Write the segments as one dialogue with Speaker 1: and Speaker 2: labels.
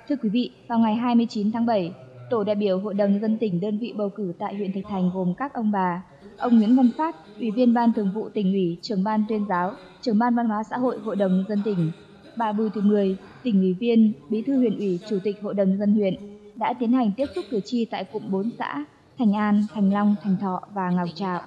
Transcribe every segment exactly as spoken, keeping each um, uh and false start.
Speaker 1: Thưa quý vị, vào ngày hai mươi chín tháng bảy, tổ đại biểu Hội đồng Nhân dân tỉnh đơn vị bầu cử tại huyện Thạch Thành gồm các ông bà: ông Nguyễn Văn Phát, Ủy viên Ban Thường vụ Tỉnh ủy, Trưởng ban Tuyên giáo, Trưởng ban Văn hóa xã hội Hội đồng Nhân dân tỉnh; bà Bùi Thị Mười, Tỉnh ủy viên, Bí thư huyện ủy, Chủ tịch Hội đồng Nhân dân huyện, đã tiến hành tiếp xúc cử tri tại cụm bốn xã Thành An, Thành Long, Thành Thọ và Ngọc Trạo.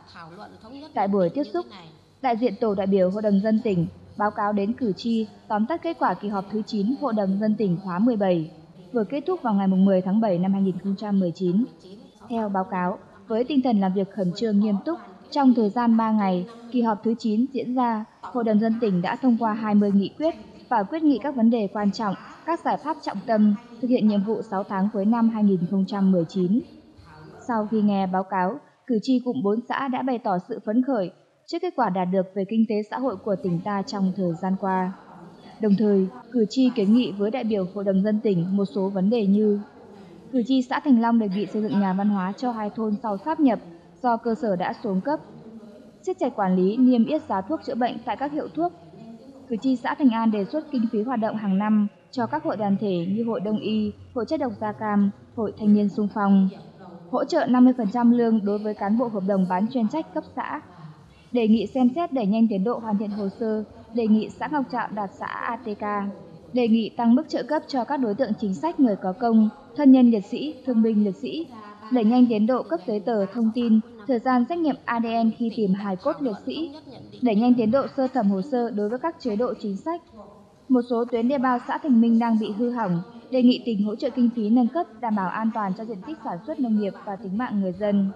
Speaker 1: Tại buổi tiếp xúc, đại diện tổ đại biểu Hội đồng Nhân dân tỉnh báo cáo đến cử tri tóm tắt kết quả kỳ họp thứ chín Hội đồng Nhân dân tỉnh khóa mười bảy, vừa kết thúc vào ngày mười tháng bảy năm hai nghìn không trăm mười chín. Theo báo cáo, với tinh thần làm việc khẩn trương nghiêm túc, trong thời gian ba ngày, kỳ họp thứ chín diễn ra, Hội đồng Nhân dân tỉnh đã thông qua hai mươi nghị quyết và quyết nghị các vấn đề quan trọng, các giải pháp trọng tâm thực hiện nhiệm vụ sáu tháng cuối năm hai nghìn không trăm mười chín. Sau khi nghe báo cáo, cử tri cụm bốn xã đã bày tỏ sự phấn khởi trước kết quả đạt được về kinh tế xã hội của tỉnh ta trong thời gian qua. Đồng thời, cử tri kiến nghị với đại biểu Hội đồng Nhân dân tỉnh một số vấn đề như: cử tri xã Thành Long đề nghị xây dựng nhà văn hóa cho hai thôn sau sáp nhập do cơ sở đã xuống cấp, siết chặt quản lý niêm yết giá thuốc chữa bệnh tại các hiệu thuốc. Cử tri xã Thành An đề xuất kinh phí hoạt động hàng năm cho các hội đoàn thể như Hội Đông y, Hội chất độc da cam, Hội Thanh niên xung phong, hỗ trợ năm mươi phần trăm lương đối với cán bộ hợp đồng bán chuyên trách cấp xã. Đề nghị xem xét đẩy nhanh tiến độ hoàn thiện hồ sơ, đề nghị xã Ngọc Trạo đạt xã a tê ca, đề nghị tăng mức trợ cấp cho các đối tượng chính sách người có công, thân nhân liệt sĩ, thương binh liệt sĩ, đẩy nhanh tiến độ cấp giấy tờ thông tin, thời gian xét nghiệm a đê en khi tìm hài cốt liệt sĩ, đẩy nhanh tiến độ sơ thẩm hồ sơ đối với các chế độ chính sách. Một số tuyến đê bao xã Thành Minh đang bị hư hỏng, đề nghị tỉnh hỗ trợ kinh phí nâng cấp đảm bảo an toàn cho diện tích sản xuất nông nghiệp và tính mạng người dân.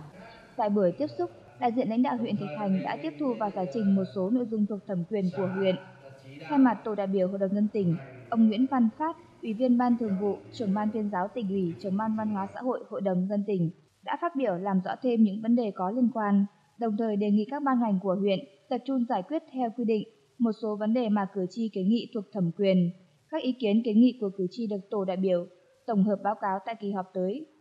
Speaker 1: Tại buổi tiếp xúc, đại diện lãnh đạo huyện Thạch Thành đã tiếp thu và giải trình một số nội dung thuộc thẩm quyền của huyện. Thay mặt tổ đại biểu Hội đồng Nhân dân tỉnh, ông Nguyễn Văn Phát, Ủy viên Ban Thường vụ, Trưởng ban Tuyên giáo Tỉnh ủy, Trưởng ban Văn hóa xã hội Hội đồng Nhân dân tỉnh đã phát biểu làm rõ thêm những vấn đề có liên quan, đồng thời đề nghị các ban ngành của huyện tập trung giải quyết theo quy định một số vấn đề mà cử tri kiến nghị thuộc thẩm quyền. Các ý kiến kiến nghị của cử tri được tổ đại biểu tổng hợp báo cáo tại kỳ họp tới.